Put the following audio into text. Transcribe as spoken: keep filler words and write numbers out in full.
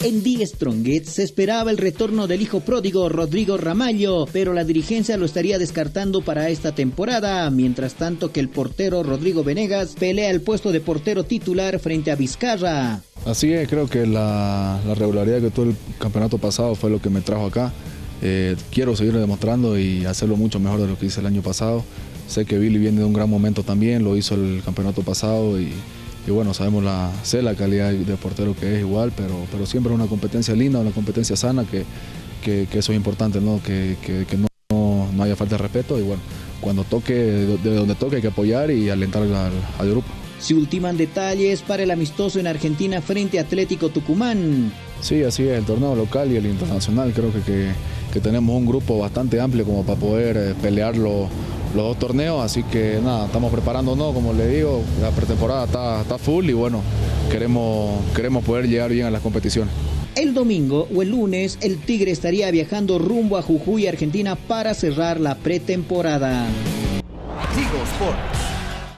En The Strongest se esperaba el retorno del hijo pródigo Rodrigo Ramallo, pero la dirigencia lo estaría descartando para esta temporada, mientras tanto que el portero Rodrigo Venegas pelea el puesto de portero titular frente a Vizcarra. Así es, creo que la, la regularidad que tuvo el campeonato pasado fue lo que me trajo acá. Eh, quiero seguir demostrando y hacerlo mucho mejor de lo que hice el año pasado. Sé que Billy viene de un gran momento también, lo hizo el campeonato pasado y, y bueno, sabemos la, sé la calidad de portero que es igual, pero, pero siempre es una competencia linda, una competencia sana, que, que, que eso es importante, ¿no? Que, que, que no, no, no haya falta de respeto y bueno, cuando toque, de, de donde toque hay que apoyar y alentar al, al grupo. Se ultiman detalles para el amistoso en Argentina frente a Atlético Tucumán. Sí, así es, el torneo local y el internacional, creo que, que, que tenemos un grupo bastante amplio como para poder eh, pelear los, los dos torneos, así que nada, estamos preparándonos, como le digo, la pretemporada está, está full y bueno, queremos, queremos poder llegar bien a las competiciones. El domingo o el lunes, el Tigre estaría viajando rumbo a Jujuy, Argentina, para cerrar la pretemporada. Tigo Sports.